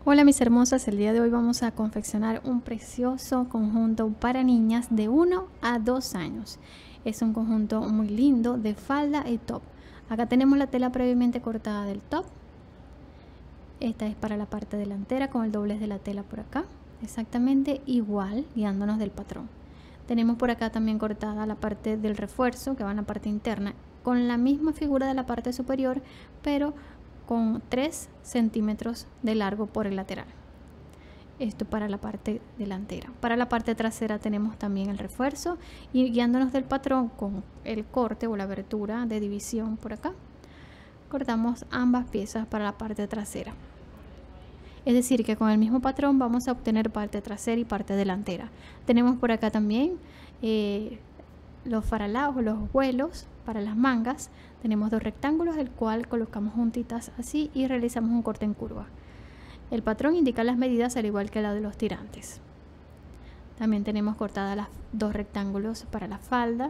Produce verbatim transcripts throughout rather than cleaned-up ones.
Hola mis hermosas, el día de hoy vamos a confeccionar un precioso conjunto para niñas de uno a dos años. Es un conjunto muy lindo de falda y top. Acá tenemos la tela previamente cortada del top. Esta es para la parte delantera con el doblez de la tela por acá. Exactamente igual, guiándonos del patrón. Tenemos por acá también cortada la parte del refuerzo que va en la parte interna con la misma figura de la parte superior, pero con tres centímetros de largo por el lateral. Esto para la parte delantera. Para la parte trasera tenemos también el refuerzo y guiándonos del patrón con el corte o la abertura de división por acá, cortamos ambas piezas para la parte trasera. Es decir que con el mismo patrón vamos a obtener parte trasera y parte delantera. Tenemos por acá también eh, los faralaos o los vuelos para las mangas. Tenemos dos rectángulos, el cual colocamos juntitas así y realizamos un corte en curva. El patrón indica las medidas al igual que la de los tirantes. También tenemos cortadas las dos rectángulos para la falda.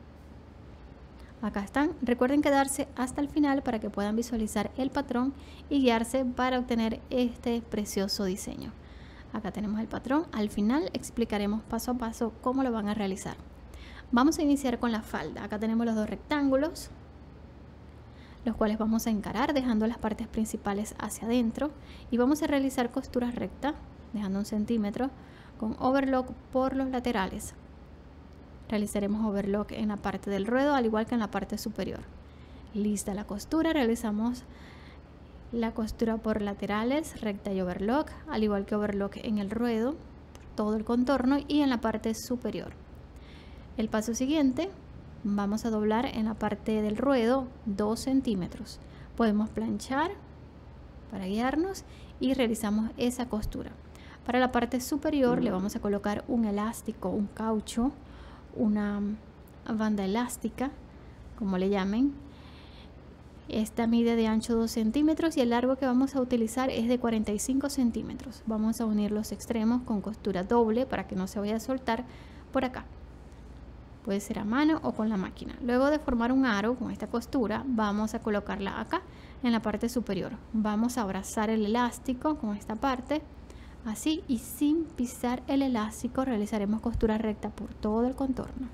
Acá están. Recuerden quedarse hasta el final para que puedan visualizar el patrón y guiarse para obtener este precioso diseño. Acá tenemos el patrón. Al final explicaremos paso a paso cómo lo van a realizar. Vamos a iniciar con la falda. Acá tenemos los dos rectángulos, los cuales vamos a encarar dejando las partes principales hacia adentro y vamos a realizar costuras rectas dejando un centímetro con overlock por los laterales. Realizaremos overlock en la parte del ruedo al igual que en la parte superior. Lista la costura, realizamos la costura por laterales, recta y overlock, al igual que overlock en el ruedo, todo el contorno y en la parte superior. El paso siguiente, vamos a doblar en la parte del ruedo dos centímetros. Podemos planchar para guiarnos y realizamos esa costura. Para la parte superior le vamos a colocar un elástico, un caucho, una banda elástica, como le llamen. Esta mide de ancho dos centímetros y el largo que vamos a utilizar es de cuarenta y cinco centímetros. Vamos a unir los extremos con costura doble para que no se vaya a soltar por acá. Puede ser a mano o con la máquina. Luego de formar un aro con esta costura, vamos a colocarla acá en la parte superior. Vamos a abrazar el elástico con esta parte, así, y sin pisar el elástico realizaremos costura recta por todo el contorno.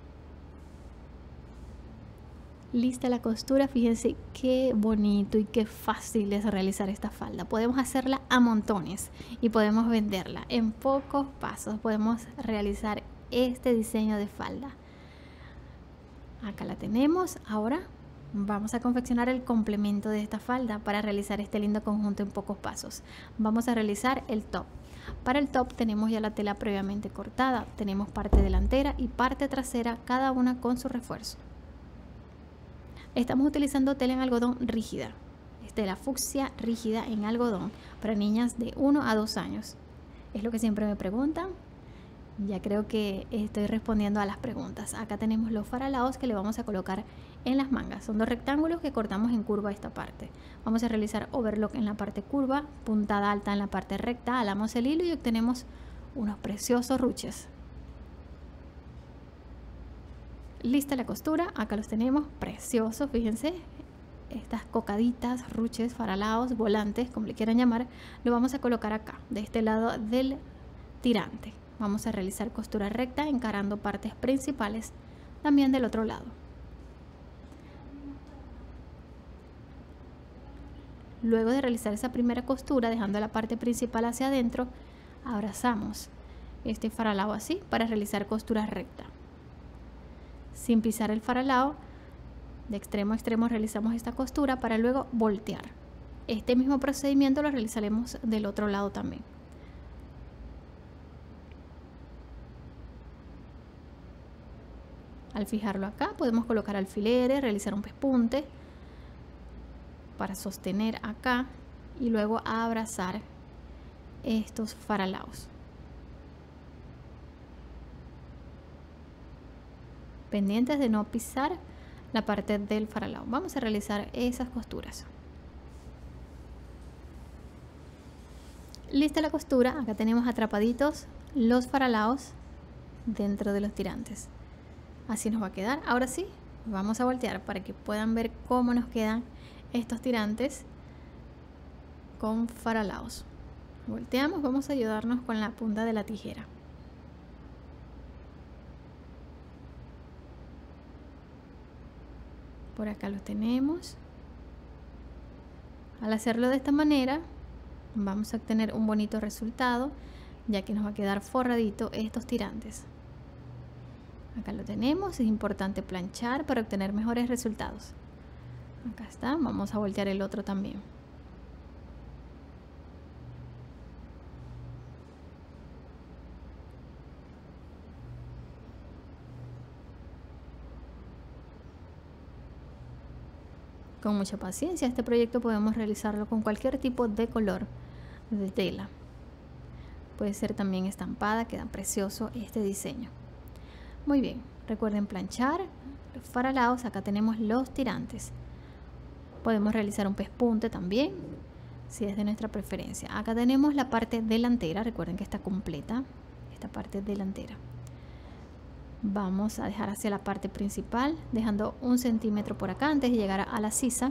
Lista la costura, fíjense qué bonito y qué fácil es realizar esta falda. Podemos hacerla a montones y podemos venderla en pocos pasos. Podemos realizar este diseño de falda. Acá la tenemos. Ahora vamos a confeccionar el complemento de esta falda para realizar este lindo conjunto en pocos pasos. Vamos a realizar el top. Para el top tenemos ya la tela previamente cortada. Tenemos parte delantera y parte trasera, cada una con su refuerzo. Estamos utilizando tela en algodón rígida. Es tela fucsia rígida en algodón para niñas de uno a dos años. Es lo que siempre me preguntan. Ya creo que estoy respondiendo a las preguntas. Acá tenemos los faralaos que le vamos a colocar en las mangas. Son dos rectángulos que cortamos en curva esta parte. Vamos a realizar overlock en la parte curva, puntada alta en la parte recta, alamos el hilo y obtenemos unos preciosos ruches. Lista la costura, acá los tenemos, preciosos, fíjense. Estas cocaditas, ruches, faralaos, volantes, como le quieran llamar, lo vamos a colocar acá, de este lado del tirante. Vamos a realizar costura recta encarando partes principales también del otro lado. Luego de realizar esa primera costura dejando la parte principal hacia adentro, abrazamos este faralao así para realizar costura recta. Sin pisar el faralao, de extremo a extremo realizamos esta costura para luego voltear. Este mismo procedimiento lo realizaremos del otro lado también. Al fijarlo acá podemos colocar alfileres, realizar un pespunte para sostener acá y luego abrazar estos faralaos. Pendientes de no pisar la parte del faralao. Vamos a realizar esas costuras. Lista la costura, acá tenemos atrapaditos los faralaos dentro de los tirantes. Así nos va a quedar. Ahora sí, vamos a voltear para que puedan ver cómo nos quedan estos tirantes con faralaos. Volteamos, vamos a ayudarnos con la punta de la tijera. Por acá lo tenemos. Al hacerlo de esta manera vamos a obtener un bonito resultado, ya que nos va a quedar forradito estos tirantes. Acá lo tenemos. Es importante planchar para obtener mejores resultados. Acá está. Vamos a voltear el otro también. Con mucha paciencia, este proyecto podemos realizarlo con cualquier tipo de color de tela. Puede ser también estampada, queda precioso este diseño. Muy bien, recuerden planchar los faralaos. Acá tenemos los tirantes. Podemos realizar un pespunte también, si es de nuestra preferencia. Acá tenemos la parte delantera, recuerden que está completa, esta parte delantera. Vamos a dejar hacia la parte principal, dejando un centímetro por acá antes de llegar a la sisa.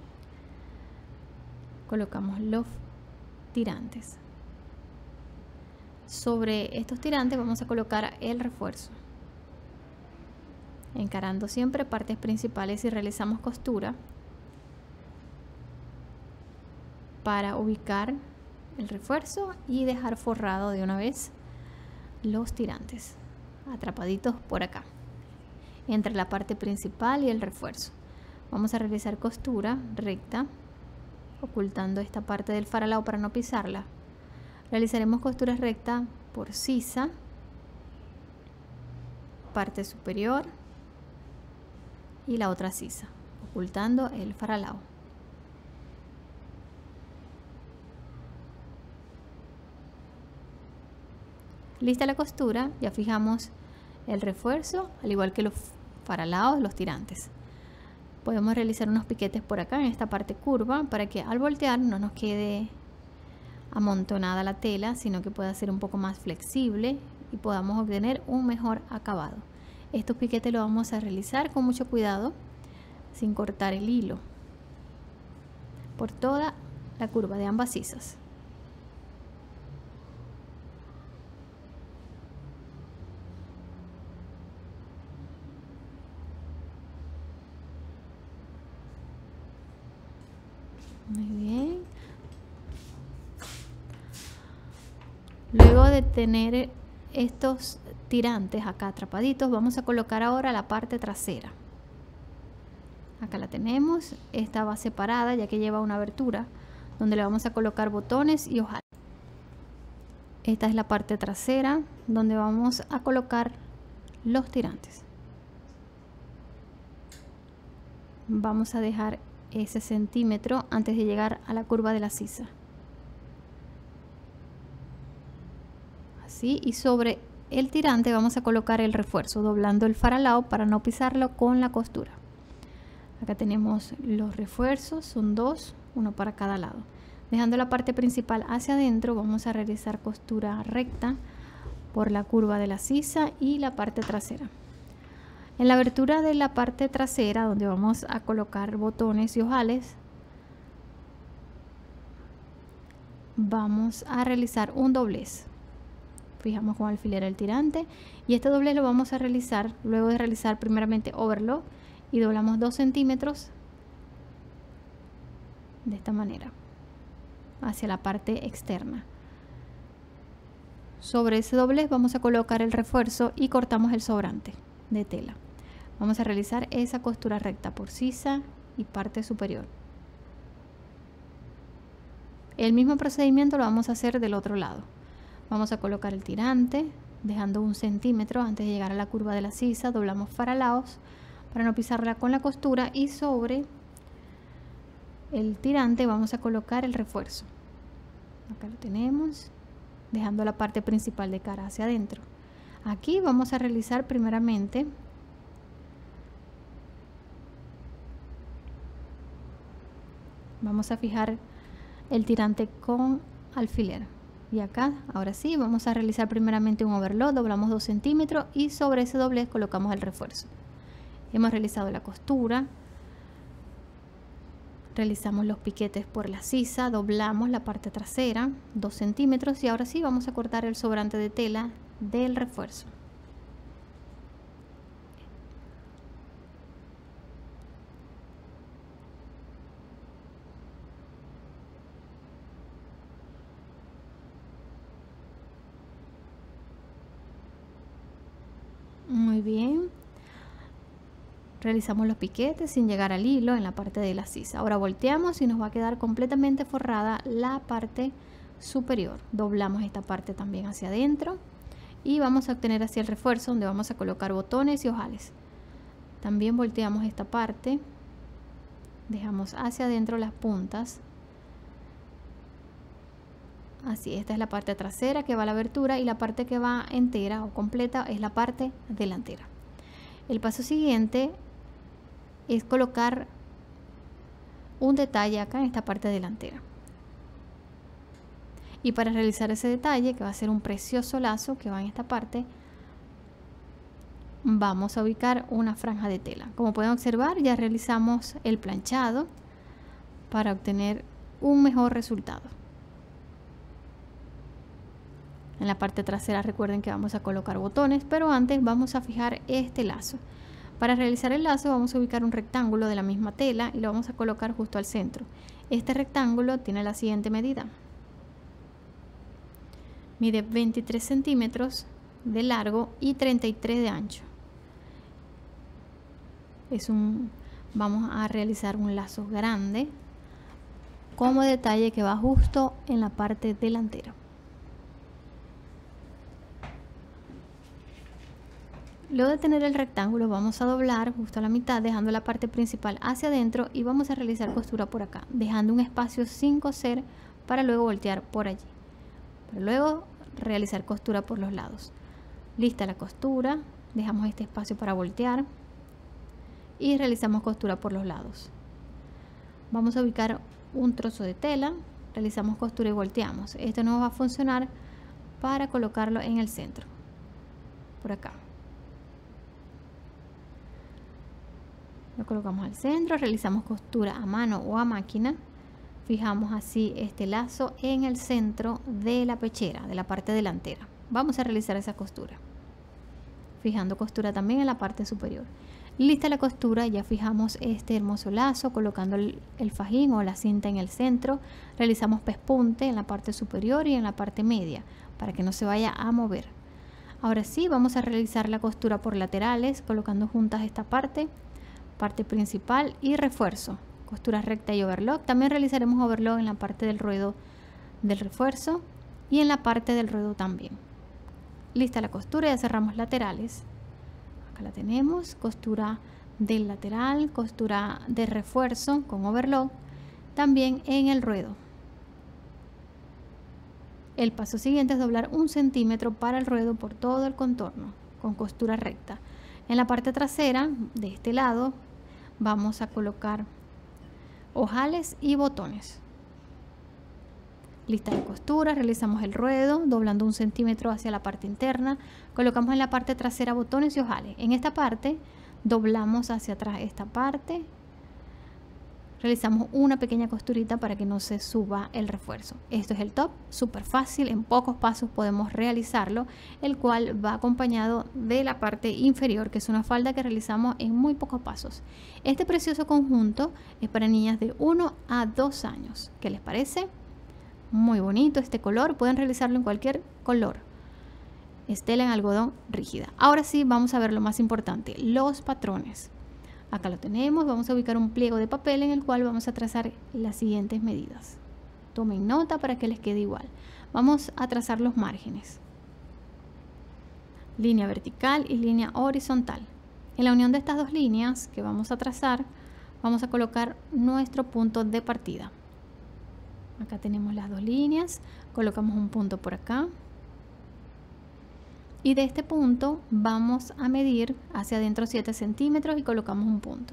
Colocamos los tirantes. Sobre estos tirantes vamos a colocar el refuerzo, encarando siempre partes principales y realizamos costura para ubicar el refuerzo y dejar forrado de una vez los tirantes, atrapaditos por acá entre la parte principal y el refuerzo. Vamos a realizar costura recta, ocultando esta parte del faralao para no pisarla. Realizaremos costura recta por sisa, parte superior y la otra sisa, ocultando el faralao. Lista la costura, ya fijamos el refuerzo, al igual que los faralaos, los tirantes. Podemos realizar unos piquetes por acá en esta parte curva para que al voltear no nos quede amontonada la tela, sino que pueda ser un poco más flexible y podamos obtener un mejor acabado. Estos piquetes los vamos a realizar con mucho cuidado, sin cortar el hilo, por toda la curva de ambas sisas. Muy bien. Luego de tener estos tirantes acá atrapaditos, vamos a colocar ahora la parte trasera. Acá la tenemos. Esta va separada ya que lleva una abertura donde le vamos a colocar botones y ojales. Esta es la parte trasera donde vamos a colocar los tirantes. Vamos a dejar ese centímetro antes de llegar a la curva de la sisa. Así, y sobre el tirante vamos a colocar el refuerzo, doblando el faralao para no pisarlo con la costura. Acá tenemos los refuerzos, son dos, uno para cada lado. Dejando la parte principal hacia adentro, vamos a realizar costura recta por la curva de la sisa y la parte trasera. En la abertura de la parte trasera, donde vamos a colocar botones y ojales, vamos a realizar un doblez. Fijamos con alfiler el tirante y este doblez lo vamos a realizar luego de realizar primeramente overlock y doblamos dos centímetros de esta manera hacia la parte externa. Sobre ese doblez vamos a colocar el refuerzo y cortamos el sobrante de tela. Vamos a realizar esa costura recta por sisa y parte superior. El mismo procedimiento lo vamos a hacer del otro lado. Vamos a colocar el tirante dejando un centímetro antes de llegar a la curva de la sisa. Doblamos faralaos para no pisarla con la costura y sobre el tirante vamos a colocar el refuerzo. Acá lo tenemos, dejando la parte principal de cara hacia adentro. Aquí vamos a realizar primeramente vamos a fijar el tirante con alfiler y acá ahora sí vamos a realizar primeramente un overlock, doblamos dos centímetros y sobre ese doblez colocamos el refuerzo. Hemos realizado la costura Realizamos los piquetes por la sisa, doblamos la parte trasera dos centímetros y ahora sí vamos a cortar el sobrante de tela del refuerzo. Muy bien. Realizamos los piquetes sin llegar al hilo en la parte de la sisa. Ahora volteamos y nos va a quedar completamente forrada la parte superior. Doblamos esta parte también hacia adentro y vamos a obtener así el refuerzo donde vamos a colocar botones y ojales. También volteamos esta parte, dejamos hacia adentro las puntas. Así, esta es la parte trasera que va a la abertura y la parte que va entera o completa es la parte delantera. El paso siguiente es colocar un detalle acá en esta parte delantera. Y para realizar ese detalle, que va a ser un precioso lazo que va en esta parte, vamos a ubicar una franja de tela. Como pueden observar, ya realizamos el planchado para obtener un mejor resultado. En la parte trasera recuerden que vamos a colocar botones, pero antes vamos a fijar este lazo. Para realizar el lazo vamos a ubicar un rectángulo de la misma tela y lo vamos a colocar justo al centro. Este rectángulo tiene la siguiente medida. Mide veintitrés centímetros de largo y treinta y tres de ancho. Es un, vamos a realizar un lazo grande como detalle que va justo en la parte delantera. Luego de tener el rectángulo vamos a doblar justo a la mitad dejando la parte principal hacia adentro y vamos a realizar costura por acá dejando un espacio sin coser para luego voltear por allí, para luego realizar costura por los lados. Lista la costura, dejamos este espacio para voltear y realizamos costura por los lados. Vamos a ubicar un trozo de tela, realizamos costura y volteamos. Esto nos va a funcionar para colocarlo en el centro, por acá. Lo colocamos al centro, realizamos costura a mano o a máquina. Fijamos así este lazo en el centro de la pechera, de la parte delantera. Vamos a realizar esa costura. Fijando costura también en la parte superior. Lista la costura, ya fijamos este hermoso lazo, colocando el, el fajín o la cinta en el centro. Realizamos pespunte en la parte superior y en la parte media, para que no se vaya a mover. Ahora sí, vamos a realizar la costura por laterales, colocando juntas esta parte. Parte principal y refuerzo, costura recta y overlock. También realizaremos overlock en la parte del ruedo del refuerzo y en la parte del ruedo también. Lista la costura, ya cerramos laterales. Acá la tenemos, costura del lateral, costura de refuerzo con overlock, también en el ruedo. El paso siguiente es doblar un centímetro para el ruedo por todo el contorno con costura recta. En la parte trasera de este lado vamos a colocar ojales y botones. Lista la costura, realizamos el ruedo doblando un centímetro hacia la parte interna, colocamos en la parte trasera botones y ojales. En esta parte doblamos hacia atrás esta parte, realizamos una pequeña costurita para que no se suba el refuerzo. Esto es el top, súper fácil, en pocos pasos podemos realizarlo, el cual va acompañado de la parte inferior, que es una falda que realizamos en muy pocos pasos. Este precioso conjunto es para niñas de uno a dos años. ¿Qué les parece? Muy bonito este color, pueden realizarlo en cualquier color. Es tela en algodón rígida. Ahora sí, vamos a ver lo más importante, los patrones. Acá lo tenemos, vamos a ubicar un pliego de papel en el cual vamos a trazar las siguientes medidas. Tomen nota para que les quede igual. Vamos a trazar los márgenes. Línea vertical y línea horizontal. En la unión de estas dos líneas que vamos a trazar, vamos a colocar nuestro punto de partida. Acá tenemos las dos líneas, colocamos un punto por acá. Y de este punto vamos a medir hacia adentro siete centímetros y colocamos un punto.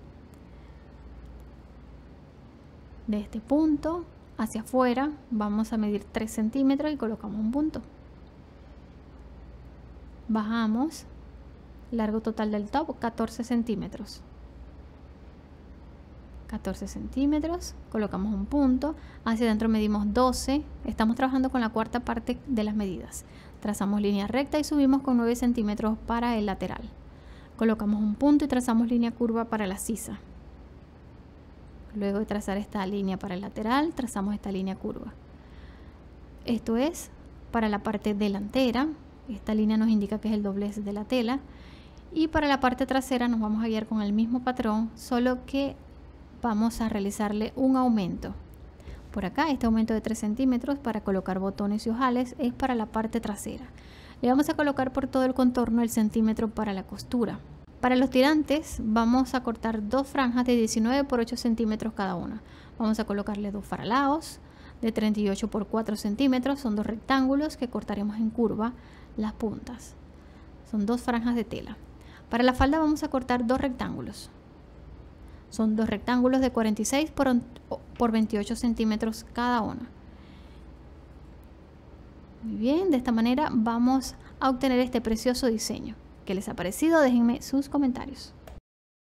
De este punto hacia afuera vamos a medir tres centímetros y colocamos un punto. Bajamos, largo total del top catorce centímetros. catorce centímetros, colocamos un punto, hacia adentro medimos doce, estamos trabajando con la cuarta parte de las medidas, trazamos línea recta y subimos con nueve centímetros para el lateral, colocamos un punto y trazamos línea curva para la sisa. Luego de trazar esta línea para el lateral, trazamos esta línea curva. Esto es para la parte delantera, esta línea nos indica que es el doblez de la tela, y para la parte trasera nos vamos a guiar con el mismo patrón, solo que vamos a realizarle un aumento. Por acá, este aumento de tres centímetros para colocar botones y ojales es para la parte trasera. Le vamos a colocar por todo el contorno el centímetro para la costura. Para los tirantes vamos a cortar dos franjas de diecinueve por ocho centímetros cada una. Vamos a colocarle dos faralaos de treinta y ocho por cuatro centímetros, son dos rectángulos que cortaremos en curva las puntas. Son dos franjas de tela. Para la falda vamos a cortar dos rectángulos. Son dos rectángulos de cuarenta y seis por veintiocho centímetros cada uno. Muy bien, de esta manera vamos a obtener este precioso diseño. ¿Qué les ha parecido? Déjenme sus comentarios.